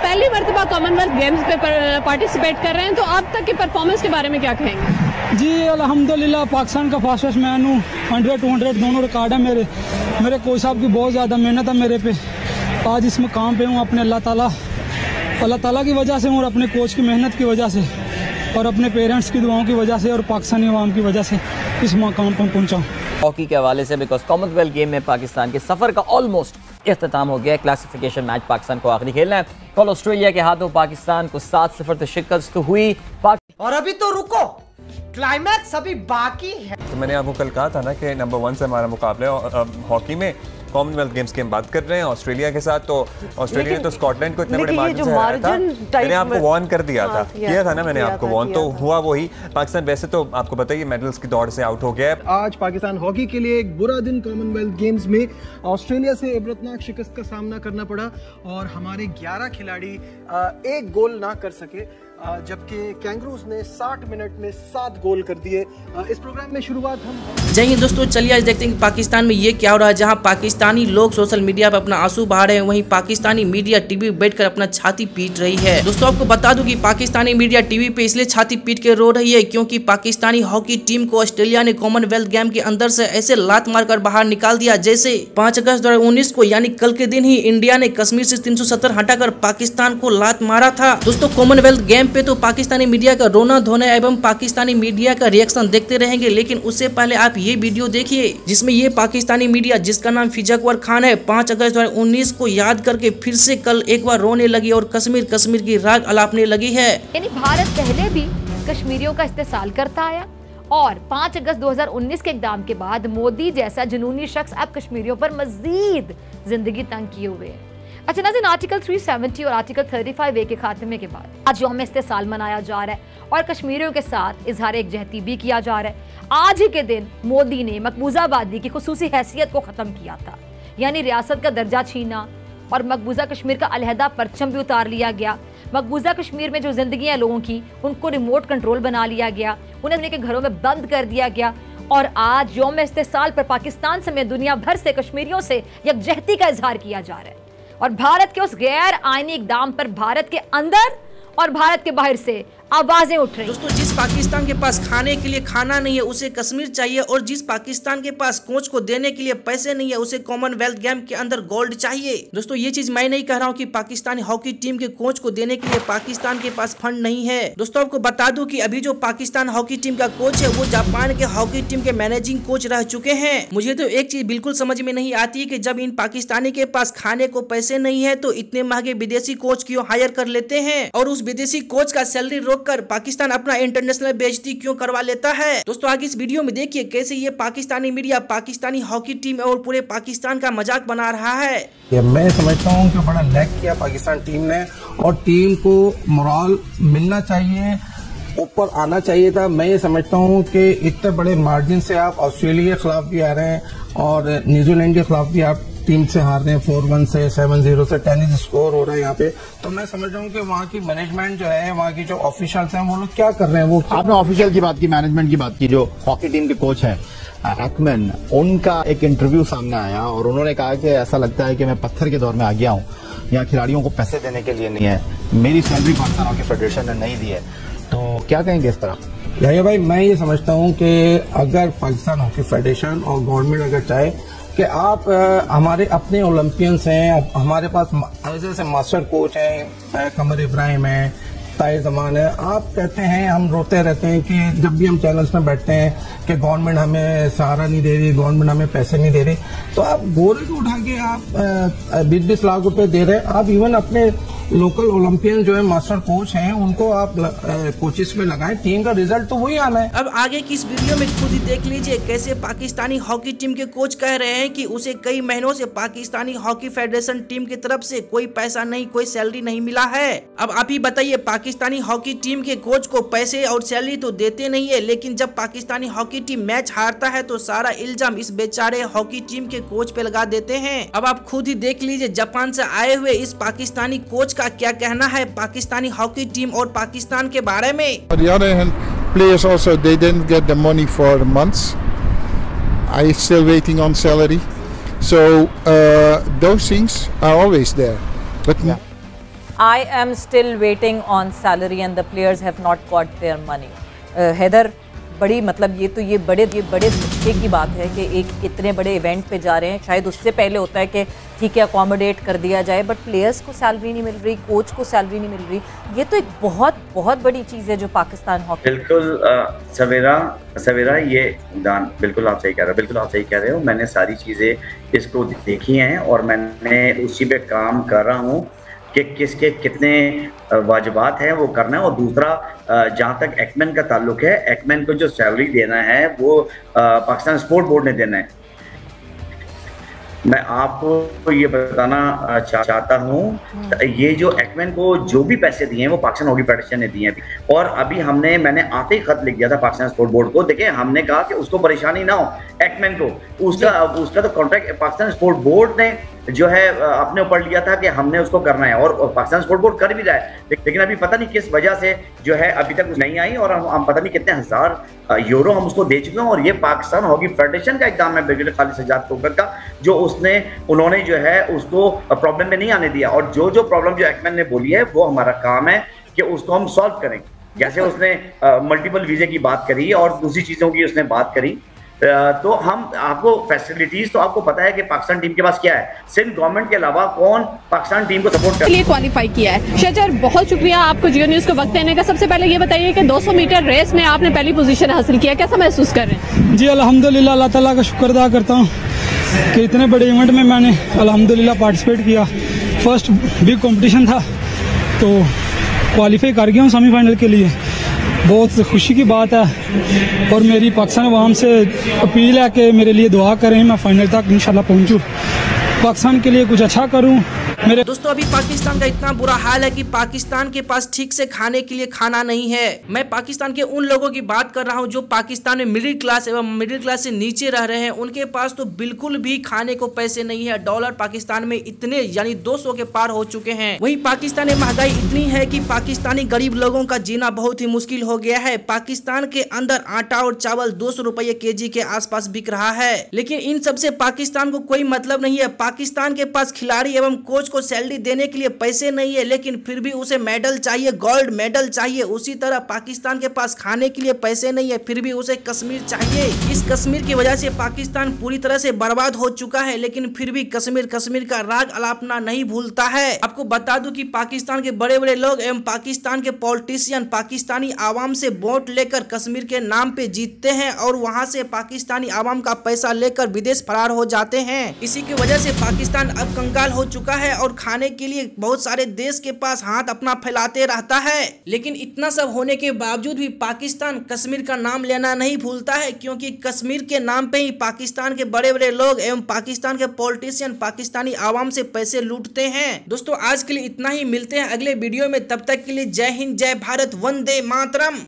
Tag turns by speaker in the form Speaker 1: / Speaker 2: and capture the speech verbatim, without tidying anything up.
Speaker 1: पहली मरतबा Commonwealth games पे पार्टिसिपेट कर रहे हैं, तो अब तक की परफॉर्मेंस के बारे में क्या कहेंगे?
Speaker 2: जी अल्हम्दुलिल्लाह, पाकिस्तान का फास्टेस्ट मैन हूँ। हंड्रेड टू हंड्रेड दोनों रिकॉर्ड है मेरे। मेरे कोच साहब की बहुत ज़्यादा मेहनत है मेरे पे। आज इस मकाम पे हूँ अपने अल्लाह ताला अल्लाह ताला की वजह से हूँ, और अपने कोच की मेहनत की वजह से, और अपने पेरेंट्स की दुआओं की वजह से, और पाकिस्तानी अवाम की वजह से इस मकाम पर पहुँचा हूँ।
Speaker 3: हॉकी के हवाले से बिकॉज कॉमनवेल्थ गेम में पाकिस्तान के सफ़र का ऑलमोस्ट इख्तिताम हो गया है। क्लासिफिकेशन मैच पाकिस्तान को आखिरी खेलना है। कल ऑस्ट्रेलिया के हाथों पाकिस्तान को सात सिफर से शिकस्त हुई।
Speaker 4: और अभी तो रुको, क्लाइमैक्स अभी बाकी है।
Speaker 5: तो मैंने आपको कल कहा था ना कि नंबर वन से हमारा मुकाबला है हॉकी में। कॉमनवेल्थ गेम्स की हम बात कर रहे हैं ऑस्ट्रेलिया के साथ। तो ऑस्ट्रेलिया ने तो स्कॉटलैंड को इतने बड़े मार्जिन से हराया था। मैंने आपको वार्न कर दिया था, किया था ना मैंने आपको वार्न, तो हुआ वही। पाकिस्तान वैसे तो आपको पता ही मेडल्स की दौड़ से आउट हो गया है।
Speaker 6: आज पाकिस्तान हॉकी के लिए एक बुरा दिन कॉमनवेल्थ गेम्स में ऑस्ट्रेलिया से इबरतनाक शिकस्त का सामना करना पड़ा, और हमारे ग्यारह खिलाड़ी एक गोल ना कर सके, जबकि कैंगरूज ने साठ मिनट में सात गोल कर दिए। इस प्रोग्राम में शुरुआत हम
Speaker 7: जय हिंद दोस्तों, चलिए आज देखते हैं कि पाकिस्तान में ये क्या हो रहा है। जहां पाकिस्तानी लोग सोशल मीडिया पर अपना आंसू बहा रहे हैं, वहीं पाकिस्तानी मीडिया टीवी पे बैठकर अपना छाती पीट रही है। दोस्तों आपको बता दूं कि पाकिस्तानी मीडिया टीवी पे इसलिए छाती पीट के रो रही है क्योंकि पाकिस्तानी हॉकी टीम को ऑस्ट्रेलिया ने कॉमनवेल्थ गेम के अंदर से ऐसे लात मारकर बाहर निकाल दिया जैसे पाँच अगस्त दो हजार उन्नीस को, यानी कल के दिन ही इंडिया ने कश्मीर से तीन सौ सत्तर हटाकर पाकिस्तान को लात मारा था। दोस्तों कॉमनवेल्थ गेम पे तो पाकिस्तानी मीडिया का रोना धोना एवं पाकिस्तानी मीडिया का रिएक्शन देखते रहेंगे, लेकिन उससे पहले आप ये वीडियो देखिए जिसमें ये पाकिस्तानी मीडिया जिसका नाम फिजा अकबर खान है, पाँच अगस्त दो हजार उन्नीस को याद करके फिर से कल एक बार रोने लगी और कश्मीर कश्मीर की राग अलापने लगी है।
Speaker 8: यानी भारत पहले भी कश्मीरियों का इस्तेसाल करता आया, और पाँच अगस्त दो हजार उन्नीस के इक़दाम के बाद मोदी जैसा जुनूनी शख्स अब कश्मीरियों पर मजीद जिंदगी तंग किए हुए है। अच्छा नाज़रीन, आर्टिकल तीन सौ सत्तर और आर्टिकल पैंतीस ए के खात्मे के बाद आज यौम इस्तेसाल मनाया जा रहा है और कश्मीरियों के साथ इजहार एकजहती भी किया जा रहा है। आज ही के दिन मोदी ने मकबूजा आबादी की खुसूसी हैसियत को ख़त्म किया था, यानी रियासत का दर्जा छीना, और मकबूजा कश्मीर का अलहदा परचम भी उतार लिया गया। मकबूजा कश्मीर में जो जिंदगी है लोगों की, उनको रिमोट कंट्रोल बना लिया गया, उन्हें उनके घरों में बंद कर दिया गया। और आज यौम इस्तेसाल पर पाकिस्तान समेत दुनिया भर से कश्मीरियों से यकजहती का इजहार किया जा रहा है, और भारत के उस गैर आईनी इक़दाम पर भारत के अंदर और भारत के बाहर से आवाजें उठ रही।
Speaker 7: दोस्तों जिस पाकिस्तान के पास खाने के लिए खाना नहीं है उसे कश्मीर चाहिए, और जिस पाकिस्तान के पास कोच को देने के लिए पैसे नहीं है उसे कॉमनवेल्थ गेम के अंदर गोल्ड चाहिए। दोस्तों ये चीज मैं नहीं कह रहा हूँ कि पाकिस्तानी हॉकी टीम के कोच को देने के लिए पाकिस्तान के पास फंड नहीं है। दोस्तों आपको बता दूं कि अभी जो पाकिस्तान हॉकी टीम का कोच है वो जापान के हॉकी टीम के मैनेजिंग कोच रह चुके हैं। मुझे तो एक चीज बिल्कुल समझ में नहीं आती है कि जब इन पाकिस्तानी के पास खाने को पैसे नहीं है तो इतने महंगे विदेशी कोच क्यों हायर कर लेते हैं, और उस विदेशी कोच का सैलरी रोक कर पाकिस्तान अपना इंटरनेशनल बेइज्जती क्यों करवा लेता है। दोस्तों आगे इस वीडियो में देखिए कैसे ये Pakistani media Pakistani hockey team और पूरे पाकिस्तान का मजाक बना रहा है।
Speaker 6: ये मैं समझता हूँ कि बड़ा लैक किया पाकिस्तान टीम ने, और टीम को मोरल मिलना चाहिए, ऊपर आना चाहिए था। मैं ये समझता हूँ कि इतने बड़े मार्जिन से आप ऑस्ट्रेलिया के खिलाफ भी आ रहे हैं और न्यूजीलैंड के खिलाफ भी आप टीम से हार रहे हैं, फोर वन से, सेवन जीरो से टेनिस स्कोर हो रहा है यहाँ पे। तो मैं समझ रहा हूँ कि वहाँ की मैनेजमेंट जो है, वहाँ की जो ऑफिशियल्स हैं, वो लोग क्या कर रहे हैं। वो
Speaker 9: आपने ऑफिशियल की बात की, मैनेजमेंट की बात की, जो हॉकी टीम के कोच हैं एक्मैन, उनका एक इंटरव्यू सामने आया और उन्होंने कहा कि ऐसा लगता है कि मैं पत्थर के दौर में आ गया हूँ, यहाँ खिलाड़ियों को पैसे देने के लिए नहीं है, मेरी सैलरी पाकिस्तान हॉकी फेडरेशन ने नहीं दी है। तो क्या कहेंगे इस तरह?
Speaker 6: याया भाई, मैं ये समझता हूँ कि अगर पाकिस्तान हॉकी फेडरेशन और गवर्नमेंट अगर चाहे कि आप आ, हमारे अपने ओलंपियंस हैं, हमारे पास जैसे मास्टर कोच हैं, कमर इब्राहिम है, ताहिर जमान है, आप कहते हैं, हम रोते रहते हैं कि जब भी हम चैनल्स में बैठते हैं कि गवर्नमेंट हमें सहारा नहीं दे रही, गवर्नमेंट हमें पैसे नहीं दे रही, तो आप बोरे को उठा के आप बीस बीस लाख रुपए दे रहे हैं। आप इवन अपने लोकल ओलंपियन जो है मास्टर कोच हैं उनको आप कोचिस में लगाएं, टीम का रिजल्ट तो वही आना है।
Speaker 7: अब आगे की इस वीडियो में खुद ही देख लीजिए कैसे पाकिस्तानी हॉकी टीम के कोच कह रहे हैं कि उसे कई महीनों से पाकिस्तानी हॉकी फेडरेशन टीम की तरफ से कोई पैसा नहीं, कोई सैलरी नहीं मिला है। अब आप ही बताइए, पाकिस्तानी हॉकी टीम के कोच को पैसे और सैलरी तो देते नहीं है, लेकिन जब पाकिस्तानी हॉकी टीम मैच हारता है तो सारा इल्जाम इस बेचारे हॉकी टीम के कोच पे लगा देते हैं। अब आप खुद ही देख लीजिए जापान से आए हुए इस पाकिस्तानी कोच का क्या कहना है पाकिस्तानी हॉकी टीम और पाकिस्तान के बारे में।
Speaker 10: On the other hand, players also they didn't get the money for months. I still waiting on salary, so uh, those things are always there. But
Speaker 9: yeah.
Speaker 11: I am still waiting on salary and the players have not got their money. Haider, बड़ी मतलब ये तो ये बड़े ये बड़े धक्के की बात है कि एक इतने बड़े इवेंट पे जा रहे हैं। शायद उससे पहले होता है कि ठीक है अकोमोडेट कर दिया जाए, बट प्लेयर्स को सैलरी नहीं मिल रही, कोच को सैलरी नहीं मिल रही। ये तो एक बहुत बहुत बड़ी चीज़ है जो पाकिस्तान हॉकी।
Speaker 12: बिल्कुल सवेरा सवेरा ये दान बिल्कुल आप सही कह रहे हो, बिल्कुल आप सही कह रहे हो। मैंने सारी चीज़ें इसको देखी हैं और मैंने उसी पे काम कर रहा हूँ कि किसके कितने वाजिबात हैं वो करना है। और दूसरा, जहाँ तक एक्मैन का ताल्लुक है, एक्मैन को जो सैलरी देना है वो पाकिस्तान स्पोर्ट बोर्ड ने देना है। मैं आपको ये बताना चा, चाहता हूँ, ये जो एक्मैन को जो भी पैसे दिए हैं वो पाकिस्तान हॉकी फेडरेशन ने दिए हैं। और अभी हमने मैंने आते ही खत लिख दिया था पाकिस्तान स्पोर्ट बोर्ड को। देखिए, हमने कहा कि उसको परेशानी ना हो एक्मैन को, उसका उसका तो कॉन्ट्रैक्ट पाकिस्तान स्पोर्ट बोर्ड ने जो है अपने ऊपर लिया था कि हमने उसको करना है, और पाकिस्तान स्पोर्ट बोर्ड कर भी रहा है। लेकिन अभी पता नहीं किस वजह से जो है अभी तक नहीं आई, और हम, हम पता नहीं कितने हजार यूरो हम उसको दे चुके हैं। और ये पाकिस्तान हॉकी फेडरेशन का इकदाम है ब्रिगेडियर खालिद सज्जाद कोकर का, जो उसने उन्होंने जो है उसको प्रॉब्लम में नहीं आने दिया। और जो जो प्रॉब्लम जो एक्मैन ने बोली है वो हमारा काम है कि उसको हम सॉल्व करें। जैसे उसने मल्टीपल वीजे की बात करी और दूसरी चीज़ों की उसने बात करी, तो हम आपको फैसिलिटीज तो आपको पता है कि पाकिस्तान टीम के पास क्या है। सिंध गवर्नमेंट के अलावा कौन पाकिस्तान टीम को सपोर्ट
Speaker 1: के लिए क्वालिफाई किया है। शजर, बहुत शुक्रिया आपको जियो न्यूज़ को वक्त देने का। सबसे पहले ये बताइए कि दो सौ मीटर रेस में आपने पहली पोजीशन हासिल किया, कैसा महसूस कर रहे हैं?
Speaker 2: जी अल्हम्दुलिल्लाह, अल्लाह ताला का शुक्र अदा करता हूँ कि इतने बड़े इवेंट में मैंने अल्हम्दुलिल्लाह पार्टिसिपेट किया। फर्स्ट बिग कंपटीशन था तो क्वालिफाई कर गया हूँ सेमीफाइनल के लिए। बहुत खुशी की बात है और मेरी पाकिस्तान अवाम से अपील है कि मेरे लिए दुआ करें, मैं फाइनल तक इंशाल्लाह पहुंचूं, पाकिस्तान के लिए कुछ अच्छा करूं। मेरे
Speaker 7: दोस्तों, अभी पाकिस्तान का इतना बुरा हाल है कि पाकिस्तान के पास ठीक से खाने के लिए खाना नहीं है। मैं पाकिस्तान के उन लोगों की बात कर रहा हूं जो पाकिस्तान में मिडिल क्लास एवं मिडिल क्लास से नीचे रह रहे हैं। उनके पास तो बिल्कुल भी खाने को पैसे नहीं है। डॉलर पाकिस्तान में इतने यानी दो सौ के पार हो चुके हैं। वहीं पाकिस्तान में महंगाई इतनी है कि पाकिस्तानी गरीब लोगों का जीना बहुत ही मुश्किल हो गया है। पाकिस्तान के अंदर आटा और चावल दो सौ रुपये के जी के आसपास बिक रहा है, लेकिन इन सबसे पाकिस्तान को कोई मतलब नहीं है। पाकिस्तान के पास खिलाड़ी एवं कोच को सैलरी देने के लिए पैसे नहीं है, लेकिन फिर भी उसे मेडल चाहिए, गोल्ड मेडल चाहिए। उसी तरह पाकिस्तान के पास खाने के लिए पैसे नहीं है, फिर भी उसे कश्मीर चाहिए। इस कश्मीर की वजह से पाकिस्तान पूरी तरह से बर्बाद हो चुका है, लेकिन फिर भी कश्मीर कश्मीर का राग अलापना नहीं भूलता है। आपको बता दूं कि पाकिस्तान के बड़े बड़े लोग एवं पाकिस्तान के पॉलिटिशियन पाकिस्तानी आवाम से वोट लेकर कश्मीर के नाम पे जीतते हैं और वहाँ से पाकिस्तानी आवाम का पैसा लेकर विदेश फरार हो जाते हैं। इसी की वजह से पाकिस्तान अब कंगाल हो चुका है और खाने के लिए बहुत सारे देश के पास हाथ अपना फैलाते रहता है। लेकिन इतना सब होने के बावजूद भी पाकिस्तान कश्मीर का नाम लेना नहीं भूलता है, क्योंकि कश्मीर के नाम पे ही पाकिस्तान के बड़े बड़े लोग एवं पाकिस्तान के पॉलिटिशियन पाकिस्तानी आवाम से पैसे लूटते हैं। दोस्तों, आज के लिए इतना ही, मिलते हैं अगले वीडियो में। तब तक के लिए जय हिंद, जय भारत, वंदे मातरम।